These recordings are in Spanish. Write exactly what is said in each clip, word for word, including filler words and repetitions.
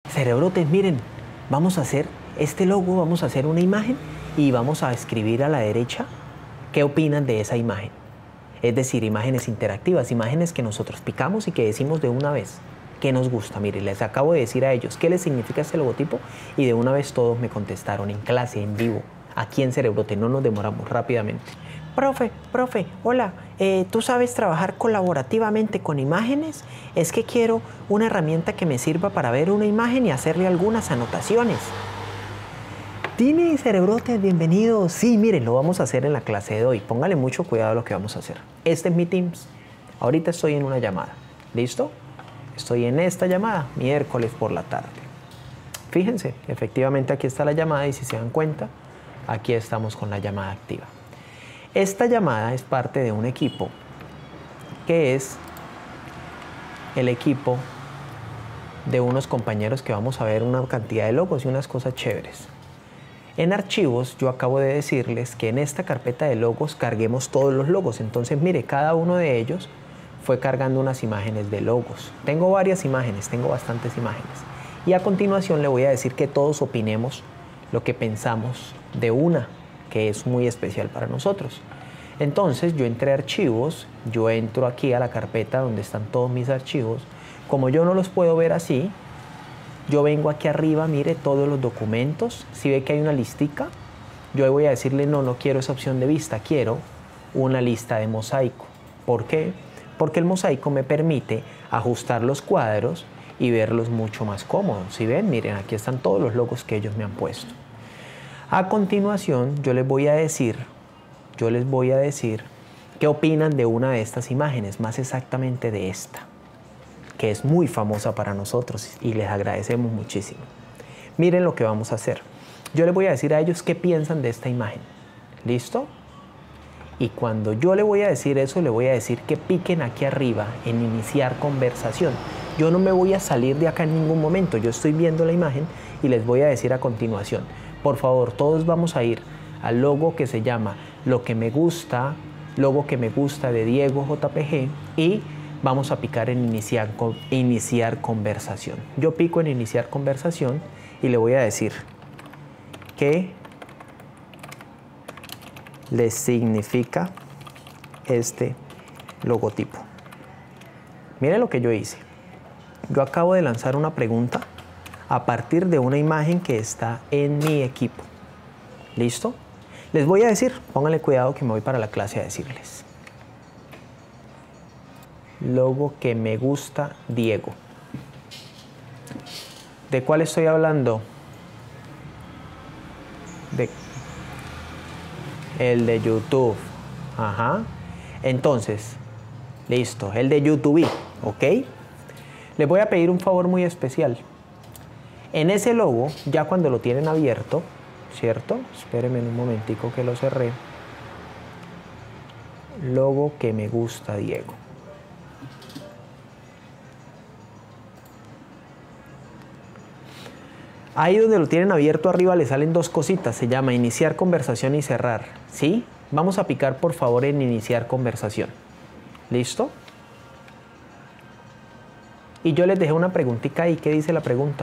Cerebrotes, miren, vamos a hacer este logo, vamos a hacer una imagen y vamos a escribir a la derecha qué opinan de esa imagen. Es decir, imágenes interactivas, imágenes que nosotros picamos y que decimos de una vez qué nos gusta. Miren, les acabo de decir a ellos qué les significa este logotipo y de una vez todos me contestaron en clase, en vivo, aquí en Cerebrote. No nos demoramos, rápidamente. Profe, profe, hola, eh, ¿tú sabes trabajar colaborativamente con imágenes? Es que quiero una herramienta que me sirva para ver una imagen y hacerle algunas anotaciones. Dime, Cerebrotes, bienvenido. Sí, miren, lo vamos a hacer en la clase de hoy. Póngale mucho cuidado a lo que vamos a hacer. Este es mi Teams. Ahorita estoy en una llamada. ¿Listo? Estoy en esta llamada, miércoles por la tarde. Fíjense, efectivamente aquí está la llamada y si se dan cuenta, aquí estamos con la llamada activa. Esta llamada es parte de un equipo que es el equipo de unos compañeros que vamos a ver una cantidad de logos y unas cosas chéveres. En archivos, yo acabo de decirles que en esta carpeta de logos carguemos todos los logos. Entonces, mire, cada uno de ellos fue cargando unas imágenes de logos. Tengo varias imágenes, tengo bastantes imágenes. Y a continuación le voy a decir que todos opinemos lo que pensamos de una, que es muy especial para nosotros. Entonces, yo entré a archivos, yo entro aquí a la carpeta donde están todos mis archivos. Como yo no los puedo ver así, yo vengo aquí arriba, mire todos los documentos. Si ve que hay una listica, yo voy a decirle no, no quiero esa opción de vista, quiero una lista de mosaico. ¿Por qué? Porque el mosaico me permite ajustar los cuadros y verlos mucho más cómodos. Si ven, miren, aquí están todos los logos que ellos me han puesto. A continuación, yo les voy a decir, yo les voy a decir qué opinan de una de estas imágenes, más exactamente de esta, que es muy famosa para nosotros y les agradecemos muchísimo. Miren lo que vamos a hacer. Yo les voy a decir a ellos qué piensan de esta imagen. ¿Listo? Y cuando yo le voy a decir eso, le voy a decir que piquen aquí arriba en iniciar conversación. Yo no me voy a salir de acá en ningún momento. Yo estoy viendo la imagen y les voy a decir a continuación. Por favor, todos vamos a ir al logo que se llama Lo que me gusta, logo que me gusta de Diego J P G y vamos a picar en iniciar, iniciar conversación. Yo pico en iniciar conversación y le voy a decir qué les significa este logotipo. Miren lo que yo hice. Yo acabo de lanzar una pregunta a partir de una imagen que está en mi equipo. ¿Listo? Les voy a decir, pónganle cuidado que me voy para la clase a decirles. Logo que me gusta Diego. ¿De cuál estoy hablando? De el de YouTube. Ajá. Entonces, listo, el de YouTube, ¿ok? Les voy a pedir un favor muy especial. En ese logo, ya cuando lo tienen abierto, ¿cierto? Espérenme un momentico que lo cerré. Logo que me gusta Diego. Ahí donde lo tienen abierto arriba le salen dos cositas, se llama iniciar conversación y cerrar, ¿sí? Vamos a picar por favor en iniciar conversación. ¿Listo? Y yo les dejé una preguntita ahí, ¿qué dice la pregunta?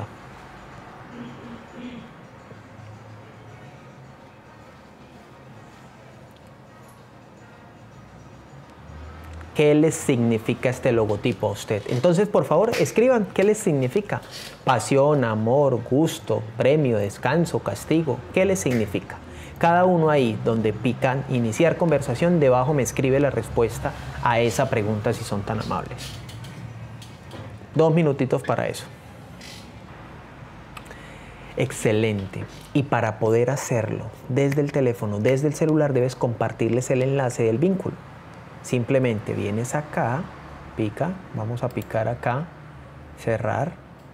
¿Qué les significa este logotipo a usted? Entonces, por favor, escriban qué les significa. Pasión, amor, gusto, premio, descanso, castigo. ¿Qué les significa? Cada uno ahí donde pican iniciar conversación, debajo me escribe la respuesta a esa pregunta si son tan amables. Dos minutitos para eso. Excelente. Y para poder hacerlo desde el teléfono, desde el celular, debes compartirles el enlace del vínculo. Simplemente vienes acá, pica, vamos a picar acá, cerrar.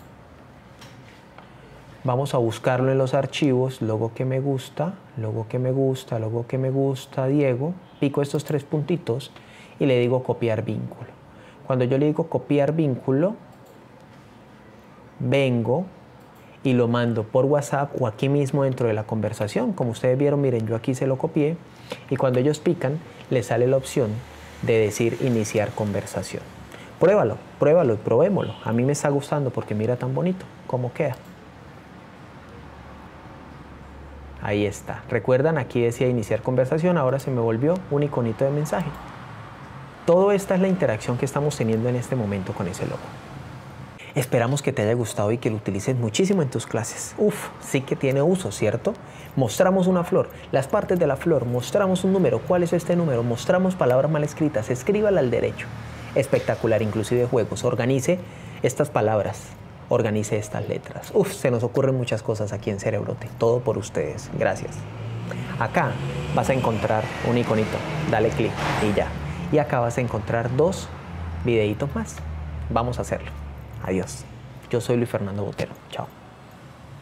Vamos a buscarlo en los archivos, logo que me gusta, logo que me gusta, logo que me gusta, Diego. Pico estos tres puntitos y le digo copiar vínculo. Cuando yo le digo copiar vínculo, vengo y lo mando por WhatsApp o aquí mismo dentro de la conversación. Como ustedes vieron, miren, yo aquí se lo copié y cuando ellos pican, les sale la opción de decir iniciar conversación. Pruébalo, pruébalo y probémoslo. A mí me está gustando porque mira tan bonito cómo queda. Ahí está. ¿Recuerdan? Aquí decía iniciar conversación, ahora se me volvió un iconito de mensaje. Todo esta es la interacción que estamos teniendo en este momento con ese logo. Esperamos que te haya gustado y que lo utilices muchísimo en tus clases. Uf, sí que tiene uso, ¿cierto? Mostramos una flor, las partes de la flor, mostramos un número. ¿Cuál es este número? Mostramos palabras mal escritas, escríbala al derecho. Espectacular, inclusive juegos. Organice estas palabras, organice estas letras. Uf, se nos ocurren muchas cosas aquí en Cerebrote. Todo por ustedes. Gracias. Acá vas a encontrar un iconito. Dale clic y ya. Y acá vas a encontrar dos videitos más. Vamos a hacerlo. Adiós. Yo soy Luis Fernando Botero. Chao.